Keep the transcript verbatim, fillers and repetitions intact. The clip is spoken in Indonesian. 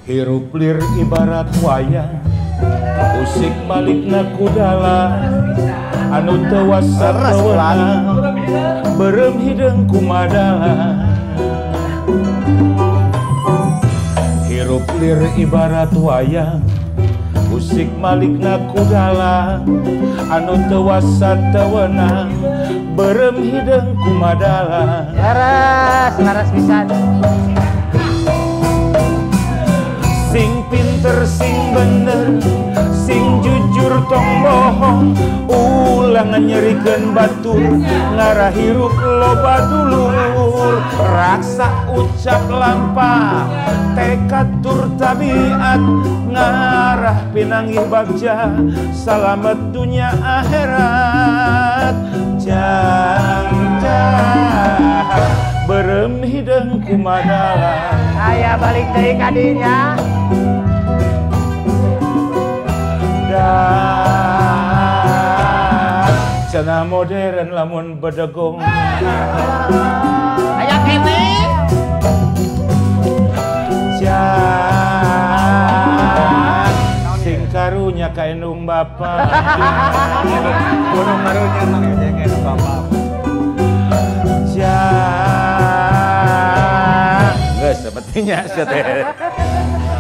Hirup lir ibarat wayang, usik balikna kudala, anu tewas satewenang, berem hideung kumadala. Hirup lir ibarat wayang, usik malikna kudala, anu tewas satewenang, berem hideung kumadala. Laras, laras pisan. Sing pinter, sing bener, sing jujur tong bohong, ulangan nyerikeun batur, ngarah hirup loba dulur. Raksa ucap lampah, tekad tur tabiat, ngarah pinanggih bagja, salamet dunya akhirat. Jang jang berem hideung kumadala. Aya balik deui ka dinya. Cenah modern lamun bedegong Aya kene. Jang sing karunya ka endung bapa. Kudu karunya mah jeung endung bapa. Jang geus sepertinya teh.